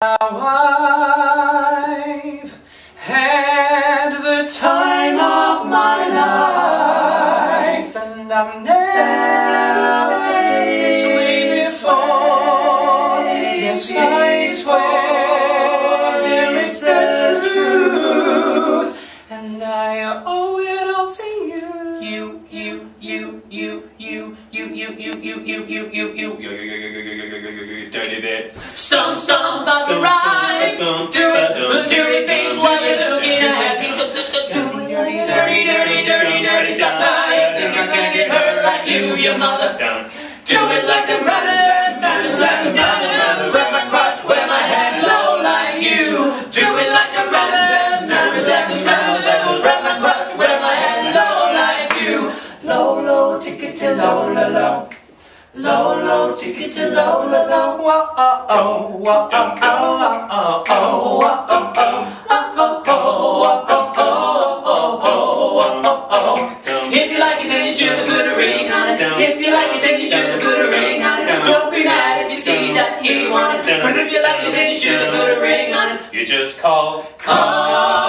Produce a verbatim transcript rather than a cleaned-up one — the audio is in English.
I've had the time of my life, and I've never been this way before. Yes, I swear there is the truth, and I owe it all to you. You, you, you, you, you, you, you, you, you, you, you, you, you, you, you, dirty bit. Stomp, stomp on the right. Do it, the dirty face while you're looking at me. Dirty, dirty, dirty, dirty, dirty stuff. I think you're gonna get hurt like you, your mother. Do it like a brother, do it like a brother. Wear my crotch, wear my head low like you. Do it like a brother, do it like a brother. Wear my crotch, wear my head low like you. Low, low, ticket to low, low, low. Low, low, ticket to low, low, low. Whoa, oh, oh, whoa, oh, oh, oh, oh, oh, oh, oh. If you like it, then you should have put a ring on it. If you like it, then you should have put a ring on it. Don't be mad if you see that he won it. Cause if you like it, then you should have put a ring on it. You just call, call.